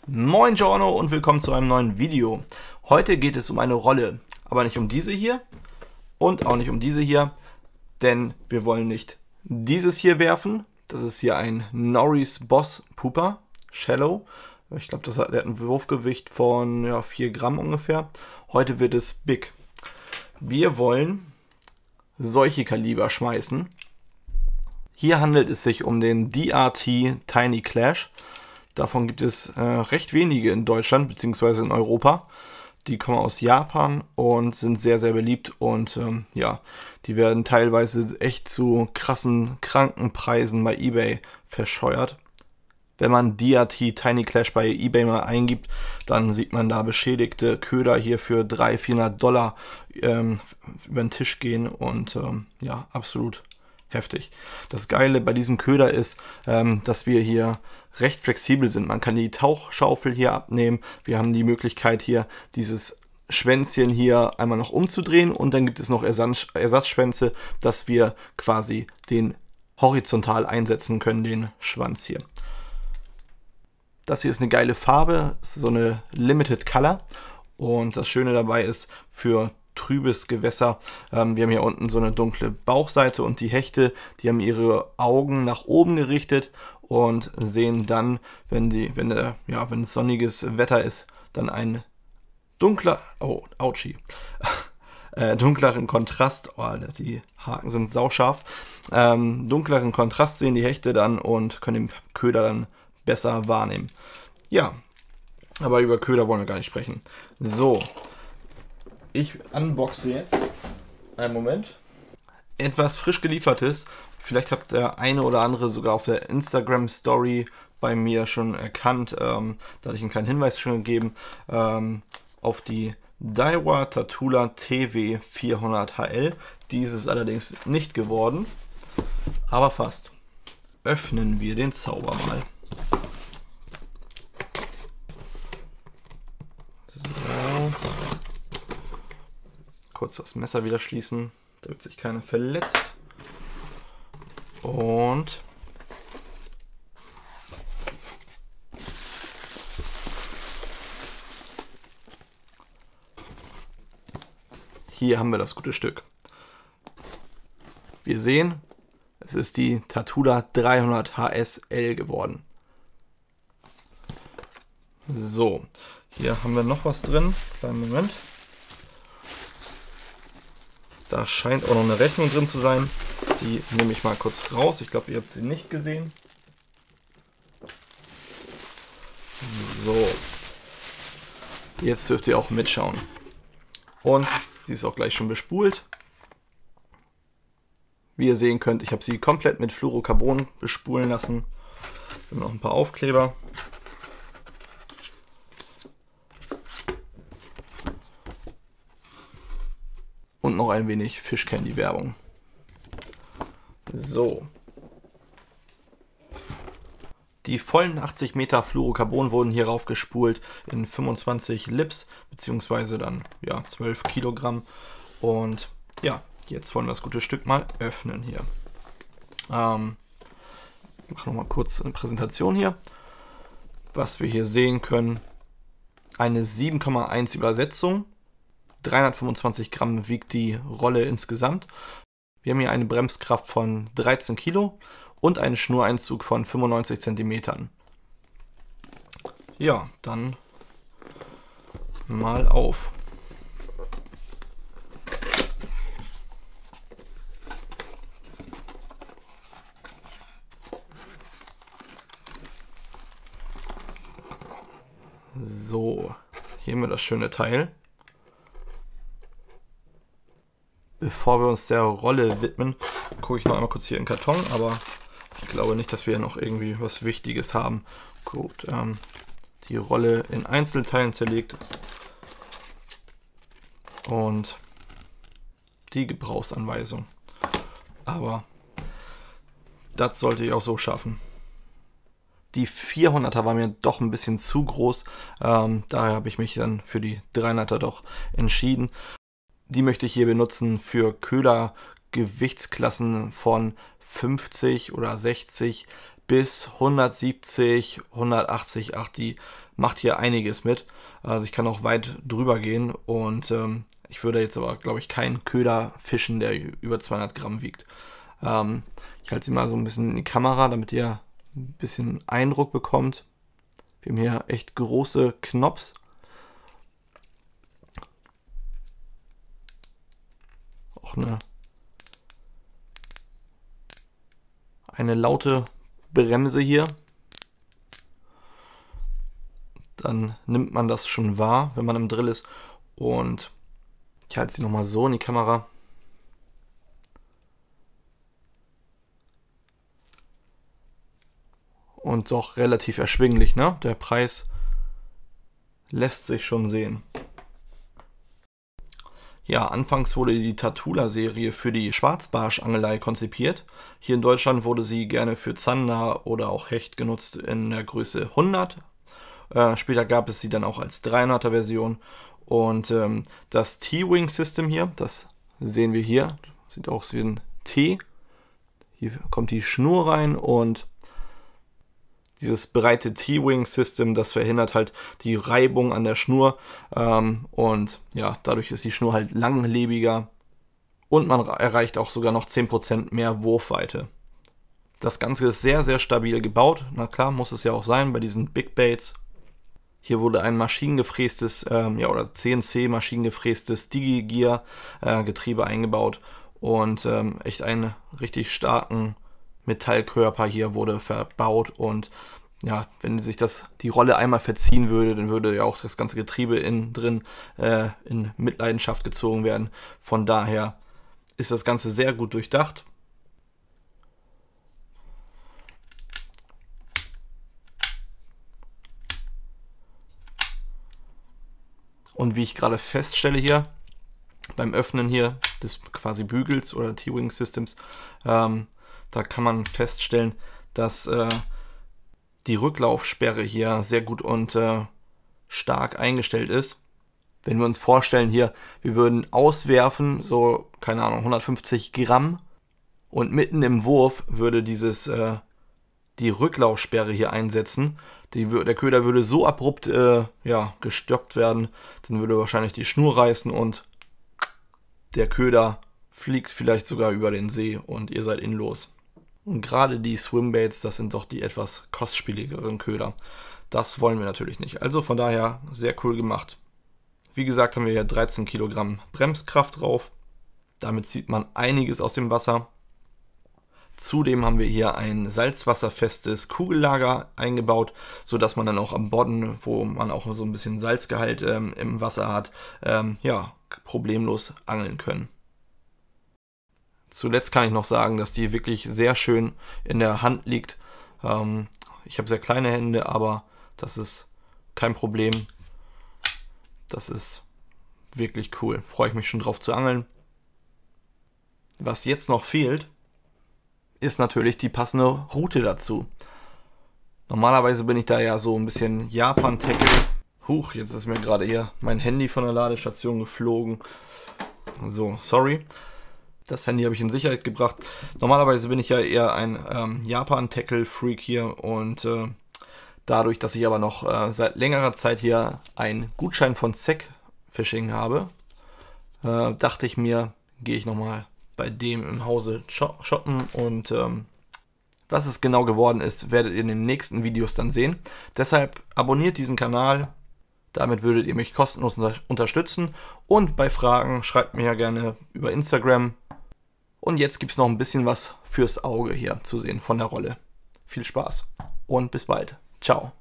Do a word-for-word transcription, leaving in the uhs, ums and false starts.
Moin Giorno und willkommen zu einem neuen Video. Heute geht es um eine Rolle, aber nicht um diese hier und auch nicht um diese hier, denn wir wollen nicht dieses hier werfen. Das ist hier ein Norris Boss Pooper Shallow. Ich glaube, das hat, der hat ein Wurfgewicht von ja, vier Gramm ungefähr. Heute wird es big. Wir wollen solche Kaliber schmeißen. Hier handelt es sich um den D R T Tiny Clash. Davon gibt es äh, recht wenige in Deutschland bzw. in Europa. Die kommen aus Japan und sind sehr, sehr beliebt. Und ähm, ja, die werden teilweise echt zu krassen, kranken Preisen bei eBay verscheuert. Wenn man D R T Tiny Clash bei eBay mal eingibt, dann sieht man da beschädigte Köder hier für dreihundert, vierhundert Dollar ähm, über den Tisch gehen. Und ähm, ja, absolut heftig. Das Geile bei diesem Köder ist, ähm, dass wir hier recht flexibel sind. Man kann die Tauchschaufel hier abnehmen. Wir haben die Möglichkeit hier dieses Schwänzchen hier einmal noch umzudrehen und dann gibt es noch Ersatz, Ersatzschwänze, dass wir quasi den horizontal einsetzen können, den Schwanz hier. Das hier ist eine geile Farbe, so eine Limited Color und das Schöne dabei ist für trübes Gewässer. Ähm, wir haben hier unten so eine dunkle Bauchseite und die Hechte, die haben ihre Augen nach oben gerichtet und sehen dann, wenn die, wenn der, ja, wenn es sonniges Wetter ist, dann einen dunkler, oh, ouchie, äh, dunkleren Kontrast, oh, die Haken sind sauscharf, ähm, dunkleren Kontrast sehen die Hechte dann und können den Köder dann besser wahrnehmen. Ja, aber über Köder wollen wir gar nicht sprechen. So, ich unboxe jetzt, einen Moment, etwas frisch geliefertes. Vielleicht habt der eine oder andere sogar auf der Instagram-Story bei mir schon erkannt. Ähm, da hatte ich einen kleinen Hinweis schon gegeben ähm, auf die Daiwa Tatula T W vierhundert H L. Die ist es allerdings nicht geworden, aber fast. Öffnen wir den Zauber mal. So. Kurz das Messer wieder schließen, damit sich keiner verletzt. Und hier haben wir das gute Stück. Wir sehen, es ist die Tatula dreihundert H S L geworden. So, hier haben wir noch was drin. Kleinen Moment. Da scheint auch noch eine Rechnung drin zu sein. Die nehme ich mal kurz raus. Ich glaube, ihr habt sie nicht gesehen. So. Jetzt dürft ihr auch mitschauen. Und sie ist auch gleich schon bespult. Wie ihr sehen könnt, ich habe sie komplett mit Fluorocarbon bespulen lassen. Wir haben noch ein paar Aufkleber. Und noch ein wenig Fischcandy-Werbung. So. Die vollen achtzig Meter Fluorocarbon wurden hier rauf gespult in fünfundzwanzig Lips, beziehungsweise dann ja zwölf Kilogramm. Und ja, jetzt wollen wir das gute Stück mal öffnen hier. Ähm, ich mache nochmal kurz eine Präsentation hier. Was wir hier sehen können, eine sieben Komma eins Übersetzung. dreihundertfünfundzwanzig Gramm wiegt die Rolle insgesamt. Wir haben hier eine Bremskraft von dreizehn Kilo und einen Schnureinzug von fünfundneunzig Zentimetern. Ja, dann mal auf. So, hier haben wir das schöne Teil. Bevor wir uns der Rolle widmen, gucke ich noch einmal kurz hier in den Karton, aber ich glaube nicht, dass wir hier noch irgendwie was Wichtiges haben. Gut, ähm, die Rolle in Einzelteilen zerlegt und die Gebrauchsanweisung. Aber das sollte ich auch so schaffen. Die vierhunderter war mir doch ein bisschen zu groß, ähm, daher habe ich mich dann für die dreihunderter doch entschieden. Die möchte ich hier benutzen für Köder Gewichtsklassen von fünfzig oder sechzig bis hundertsiebzig, hundertachtzig. Ach, die macht hier einiges mit. Also ich kann auch weit drüber gehen und ähm, ich würde jetzt aber, glaube ich, keinen Köder fischen, der über zweihundert Gramm wiegt. Ähm, ich halte sie mal so ein bisschen in die Kamera, damit ihr ein bisschen Eindruck bekommt. Wir haben hier echt große Knops. Auch eine, eine laute Bremse hier. Dann nimmt man das schon wahr, wenn man im Drill ist. Und ich halte sie nochmal so in die Kamera. Und doch relativ erschwinglich, ne? Der Preis lässt sich schon sehen. Ja, anfangs wurde die Tatula-Serie für die Schwarzbarschangelei konzipiert. Hier in Deutschland wurde sie gerne für Zander oder auch Hecht genutzt in der Größe hundert. Äh, später gab es sie dann auch als dreihunderter Version. Und ähm, das T-Wing-System hier, das sehen wir hier, sieht aus wie ein T. Hier kommt die Schnur rein und dieses breite T-Wing-System, das verhindert halt die Reibung an der Schnur ähm, und ja, dadurch ist die Schnur halt langlebiger und man erreicht auch sogar noch zehn Prozent mehr Wurfweite. Das Ganze ist sehr, sehr stabil gebaut. Na klar, muss es ja auch sein bei diesen Big Baits. Hier wurde ein maschinengefrästes, ähm, ja, oder C N C maschinengefrästes Digi-Gear-Getriebe äh, eingebaut und ähm, echt einen richtig starken Metallkörper hier wurde verbaut und ja, wenn sich das die Rolle einmal verziehen würde, dann würde ja auch das ganze Getriebe innen drin äh, in Mitleidenschaft gezogen werden. Von daher ist das Ganze sehr gut durchdacht. Und wie ich gerade feststelle hier, beim Öffnen hier des quasi Bügels oder T-Wing-Systems, ähm, da kann man feststellen, dass äh, die Rücklaufsperre hier sehr gut und äh, stark eingestellt ist. Wenn wir uns vorstellen hier, wir würden auswerfen, so, keine Ahnung, hundertfünfzig Gramm und mitten im Wurf würde dieses, äh, die Rücklaufsperre hier einsetzen. Die, der Köder würde so abrupt äh, ja, gestoppt werden, dann würde wahrscheinlich die Schnur reißen und der Köder fliegt vielleicht sogar über den See und ihr seid inlos. Und gerade die Swimbaits, das sind doch die etwas kostspieligeren Köder. Das wollen wir natürlich nicht. Also von daher sehr cool gemacht. Wie gesagt, haben wir hier dreizehn Kilogramm Bremskraft drauf. Damit zieht man einiges aus dem Wasser. Zudem haben wir hier ein salzwasserfestes Kugellager eingebaut, sodass man dann auch am Bodden, wo man auch so ein bisschen Salzgehalt ähm, im Wasser hat, ähm, ja, problemlos angeln können. Zuletzt kann ich noch sagen, dass die wirklich sehr schön in der Hand liegt. Ähm, ich habe sehr kleine Hände, aber das ist kein Problem. Das ist wirklich cool. Freue ich mich schon drauf zu angeln. Was jetzt noch fehlt, ist natürlich die passende Route dazu. Normalerweise bin ich da ja so ein bisschen Japan-Tackle. Huch, jetzt ist mir gerade hier mein Handy von der Ladestation geflogen. So, sorry. Das Handy habe ich in Sicherheit gebracht. Normalerweise bin ich ja eher ein ähm, Japan-Tackle-Freak hier und äh, dadurch, dass ich aber noch äh, seit längerer Zeit hier einen Gutschein von Zek Fishing habe, äh, dachte ich mir, gehe ich nochmal bei dem im Hause shoppen und ähm, was es genau geworden ist, werdet ihr in den nächsten Videos dann sehen. Deshalb abonniert diesen Kanal, damit würdet ihr mich kostenlos unterstützen und bei Fragen schreibt mir ja gerne über Instagram. Und jetzt gibt es noch ein bisschen was fürs Auge hier zu sehen von der Rolle. Viel Spaß und bis bald. Ciao.